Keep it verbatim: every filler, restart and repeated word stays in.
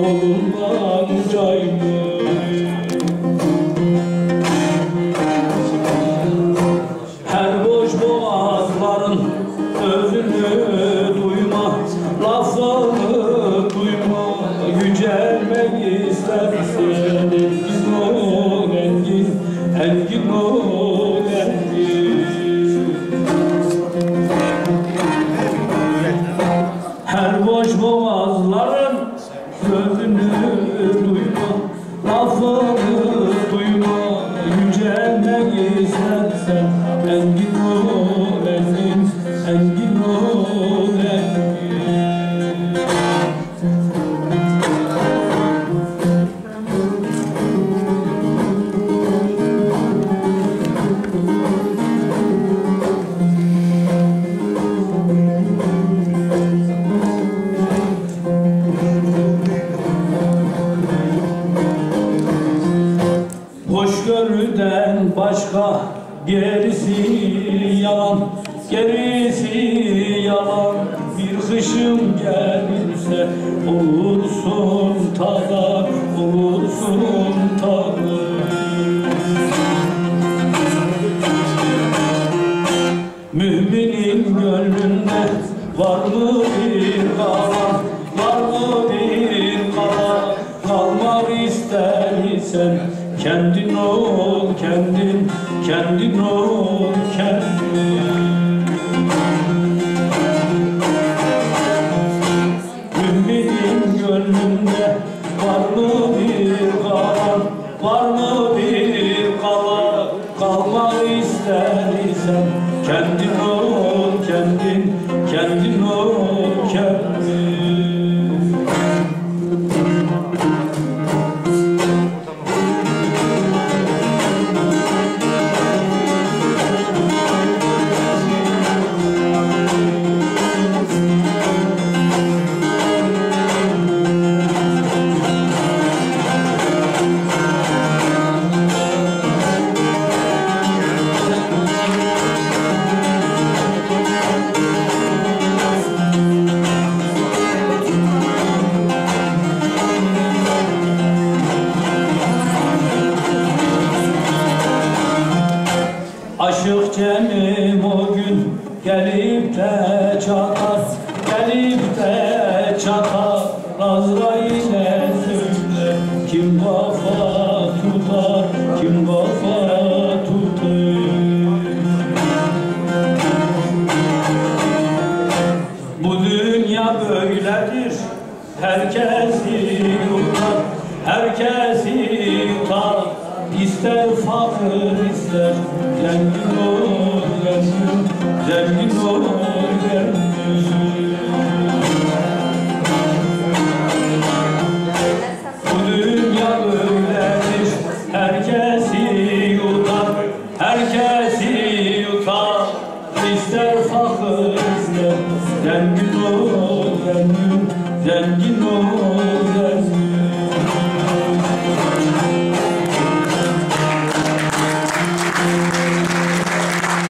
yolundan caymış. Her boş boğazların özünü duyma, lafını duyma, yücelmek istersin. Engin ol engin, engin ol engin. Her boş boğazların sözünü duyma, lafını duyma, yücelmek istersen engin ol engin, engin ol engin. Hoşgörüden başka gerisi yalan, gerisi yalan. Bir kışım gelirse olursun tadı, olursun tadı. Müminin gönlünde var mı bir kalan, var mı bir kalan? Kalmak istersen kendin ol kendin, kendin ol kendin. Müminin gönlünde var mı bir kalan, var mı bir kalan? Kalmak istersen kendin ol kendin, kendin ol kendin. Aşık Cem'im o gün gelip de çatar, gelip de çatar. Azrail'e söyle kim kafa tutar, kim kafa tutar. Bu dünya böyledir, herkesi yutar, herkesi yutar. İster fakir ister zengin ol zengin, zengin ol zengin. Bu dünya böyledir, herkesi yutar, herkesi yutar. İster fakir ister zengin ol zengin, zengin ol.